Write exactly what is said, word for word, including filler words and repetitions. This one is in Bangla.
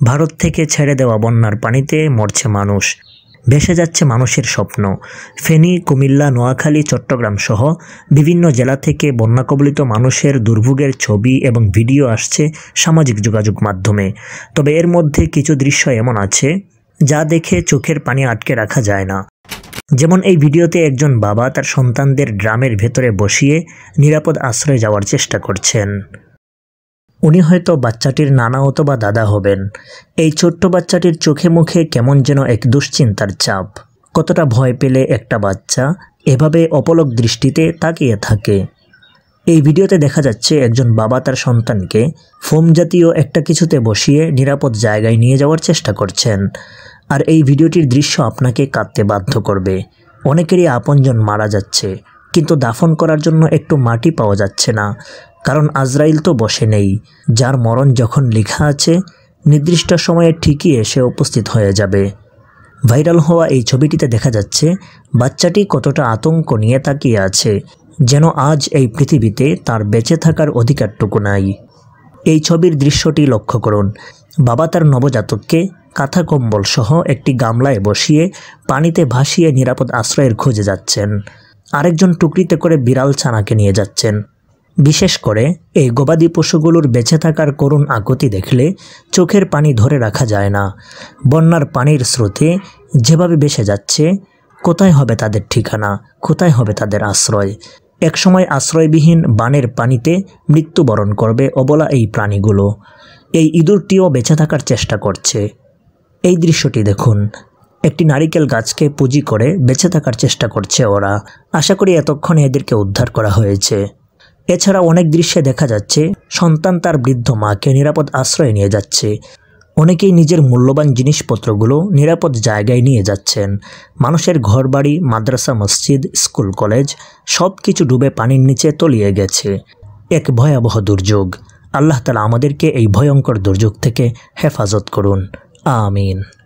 ভারত থেকে ছেড়ে দেওয়া বন্যার পানিতে মরছে মানুষ, ভেসে যাচ্ছে মানুষের স্বপ্ন। ফেনী, কুমিল্লা, নোয়াখালী, চট্টগ্রাম সহ বিভিন্ন জেলা থেকে বন্যা কবলিত মানুষের দুর্ভোগের ছবি এবং ভিডিও আসছে সামাজিক যোগাযোগ মাধ্যমে। তবে এর মধ্যে কিছু দৃশ্য এমন আছে যা দেখে চোখের পানি আটকে রাখা যায় না। যেমন এই ভিডিওতে একজন বাবা তার সন্তানদের ড্রামের ভেতরে বসিয়ে নিরাপদ আশ্রয়ে যাওয়ার চেষ্টা করছেন। উনি হয়তো বাচ্চাটির নানা অথবা দাদা হবেন। এই ছোট্ট বাচ্চাটির চোখে মুখে কেমন যেন এক দুশ্চিন্তার ছাপ। কতটা ভয় পেলে একটা বাচ্চা এভাবে অপলক দৃষ্টিতে তাকিয়ে থাকে। এই ভিডিওতে দেখা যাচ্ছে একজন বাবা তার সন্তানকে ফোম জাতীয় একটা কিছুতে বসিয়ে নিরাপদ জায়গায় নিয়ে যাওয়ার চেষ্টা করছেন। আর এই ভিডিওটির দৃশ্য আপনাকে কাঁদতে বাধ্য করবে। অনেকেরই আপনজন মারা যাচ্ছে, কিন্তু দাফন করার জন্য একটু মাটি পাওয়া যাচ্ছে না, কারণ আজরাইল তো বসে নেই। যার মরণ যখন লেখা আছে নির্দিষ্ট সময়ে ঠিকই এসে উপস্থিত হয়ে যাবে। ভাইরাল হওয়া এই ছবিটিতে দেখা যাচ্ছে বাচ্চাটি কতটা আতঙ্ক নিয়ে তাকিয়ে আছে, যেন আজ এই পৃথিবীতে তার বেঁচে থাকার অধিকারটুকু নাই। এই ছবির দৃশ্যটি লক্ষ্য করুন। বাবা তার নবজাতককে কাঁথা কম্বল সহ একটি গামলায় বসিয়ে পানিতে ভাসিয়ে নিরাপদ আশ্রয়ের খোঁজে যাচ্ছেন। আরেকজন টুকরিতে করে বিড়াল ছানাকে নিয়ে যাচ্ছেন। বিশেষ করে এই গবাদি পশুগুলোর বেঁচে থাকার করুণ আকুতি দেখলে চোখের পানি ধরে রাখা যায় না। বন্যার পানির স্রোতে যেভাবে ভেসে যাচ্ছে, কোথায় হবে তাদের ঠিকানা, কোথায় হবে তাদের আশ্রয়? একসময় আশ্রয়বিহীন বানের পানিতে মৃত্যুবরণ করবে অবলা এই প্রাণীগুলো। এই ইঁদুরটিও বেঁচে থাকার চেষ্টা করছে। এই দৃশ্যটি দেখুন। একটি নারিকেল গাছকে পুঁজি করে বেঁচে থাকার চেষ্টা করছে ওরা। আশা করি এতক্ষণে এদেরকে উদ্ধার করা হয়েছে। এছাড়া অনেক দৃশ্যে দেখা যাচ্ছে সন্তান তার বৃদ্ধ মাকে নিরাপদ আশ্রয়ে নিয়ে যাচ্ছে। অনেকেই নিজের মূল্যবান জিনিসপত্রগুলো নিরাপদ জায়গায় নিয়ে যাচ্ছেন। মানুষের ঘরবাড়ি, মাদ্রাসা, মসজিদ, স্কুল, কলেজ সব কিছু ডুবে পানির নিচে তলিয়ে গেছে। এক ভয়াবহ দুর্যোগ। আল্লাহ তাআলা আমাদেরকে এই ভয়ঙ্কর দুর্যোগ থেকে হেফাজত করুন। আমিন।